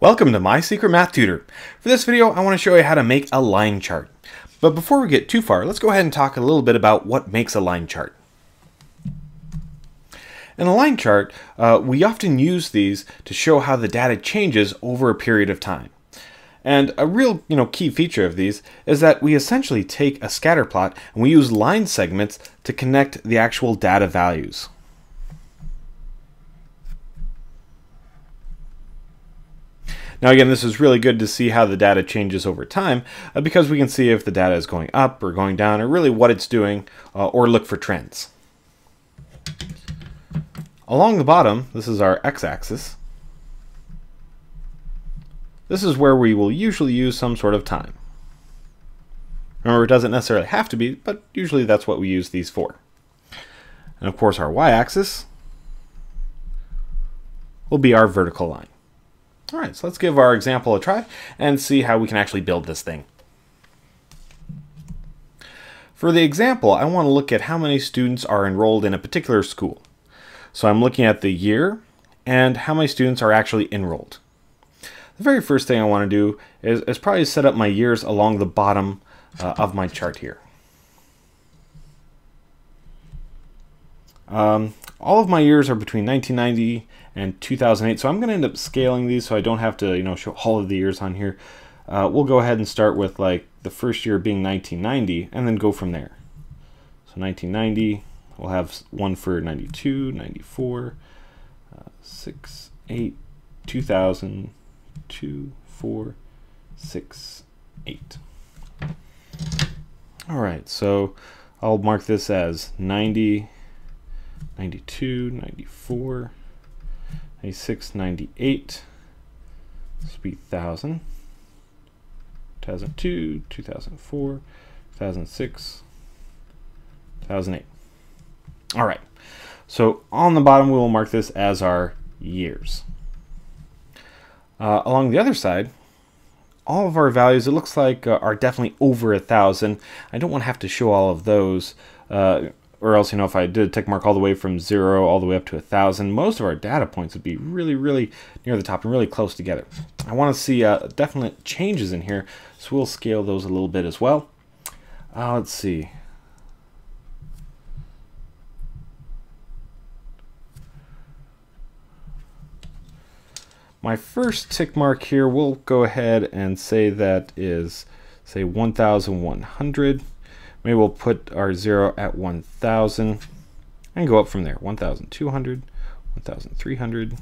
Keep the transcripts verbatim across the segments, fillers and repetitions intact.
Welcome to My Secret Math Tutor. For this video, I want to show you how to make a line chart. But before we get too far, let's go ahead and talk a little bit about what makes a line chart. In a line chart, uh, we often use these to show how the data changes over a period of time. And a real you know, key feature of these is that we essentially take a scatter plot and we use line segments to connect the actual data values. Now again, this is really good to see how the data changes over time uh, because we can see if the data is going up or going down or really what it's doing uh, or look for trends. Along the bottom, this is our x-axis. This is where we will usually use some sort of time. Remember, it doesn't necessarily have to be, but usually that's what we use these for. And of course, our y-axis will be our vertical line. All right, so let's give our example a try and see how we can actually build this thing. For the example, I want to look at how many students are enrolled in a particular school. So I'm looking at the year and how many students are actually enrolled. The very first thing I want to do is, is probably set up my years along the bottom uh, of my chart here. Um, all of my years are between nineteen ninety and two thousand eight, so I'm going to end up scaling these so I don't have to you know show all of the years on here. Uh, we'll go ahead and start with like the first year being nineteen ninety and then go from there. So nineteen ninety, we'll have one for ninety-two, ninety-four, uh, six, eight, two thousand, two, four, six, eight. All right, so I'll mark this as ninety, ninety-two, ninety-four, ninety-six, ninety-eight, this will be one thousand, two thousand two, two thousand four, two thousand six, two thousand eight. All right, so on the bottom we will mark this as our years. Uh, along the other side, all of our values, it looks like, uh, are definitely over a thousand. I don't want to have to show all of those, uh, or else, you know, if I did a tick mark all the way from zero all the way up to a thousand, most of our data points would be really, really near the top and really close together. I want to see uh, definite changes in here, so we'll scale those a little bit as well. Uh, let's see. My first tick mark here, we'll go ahead and say that is, say, one thousand one hundred. Maybe we'll put our zero at one thousand and go up from there. one thousand two hundred, one thousand three hundred.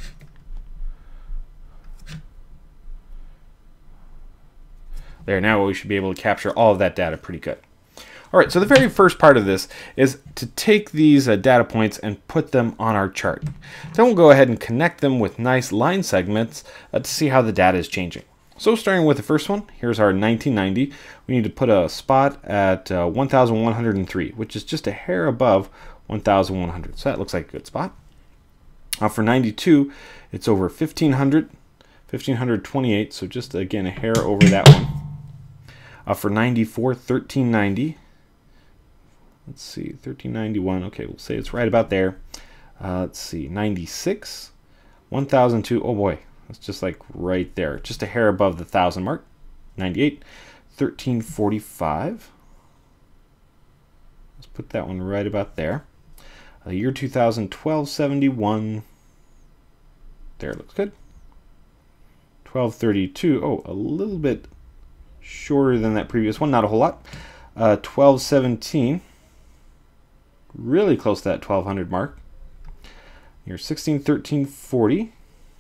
There, now we should be able to capture all of that data pretty good. All right, so the very first part of this is to take these uh, data points and put them on our chart. Then we'll go ahead and connect them with nice line segments uh, to see how the data is changing. So starting with the first one, here's our nineteen ninety. We need to put a spot at uh, one thousand one hundred three, which is just a hair above one thousand one hundred. So that looks like a good spot. Uh, for ninety-two, it's over fifteen hundred, fifteen twenty-eight, so just again a hair over that one. Uh, for ninety-four, thirteen ninety. Let's see, thirteen ninety-one. Okay, we'll say it's right about there. Uh, let's see, ninety-six, one thousand two. Oh boy, that's just like right there, just a hair above the thousand mark. ninety-eight, thirteen forty-five. Let's put that one right about there. Uh, year two thousand, twelve seventy-one. There, looks good. twelve thirty-two. Oh, a little bit shorter than that previous one, not a whole lot. Uh, twelve seventeen. Really close to that twelve hundred mark. Year sixteen thirteen forty.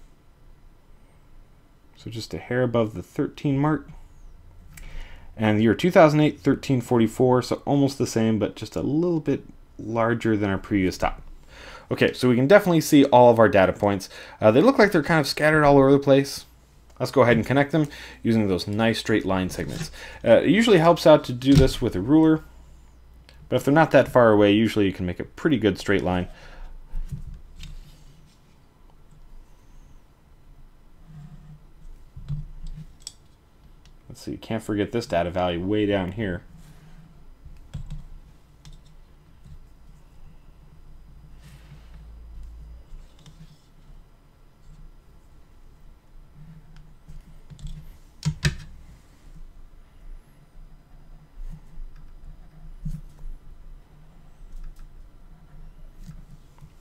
So just a hair above the thirteen mark. And the year two thousand eight, thirteen forty-four, so almost the same, but just a little bit larger than our previous top. Okay, so we can definitely see all of our data points. Uh, they look like they're kind of scattered all over the place. Let's go ahead and connect them using those nice straight line segments. Uh, it usually helps out to do this with a ruler, but if they're not that far away, usually you can make a pretty good straight line. Let's see, can't forget this data value way down here.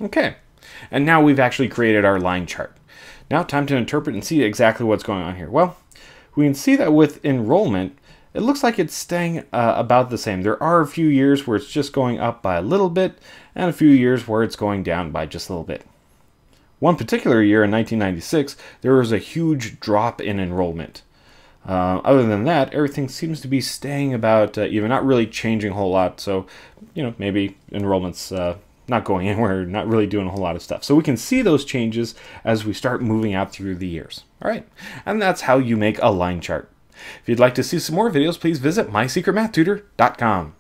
Okay, and now we've actually created our line chart. Now time to interpret and see exactly what's going on here. Well, we can see that with enrollment, it looks like it's staying uh, about the same. There are a few years where it's just going up by a little bit, and a few years where it's going down by just a little bit. One particular year in nineteen ninety-six, there was a huge drop in enrollment. Uh, other than that, everything seems to be staying about uh, even, not really changing a whole lot. So, you know, maybe enrollment's uh, not going anywhere, not really doing a whole lot of stuff. So we can see those changes as we start moving out through the years. All right, and that's how you make a line chart. If you'd like to see some more videos, please visit my secret math tutor dot com.